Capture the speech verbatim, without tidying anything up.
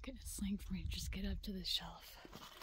get a sling for me to just get up to the shelf.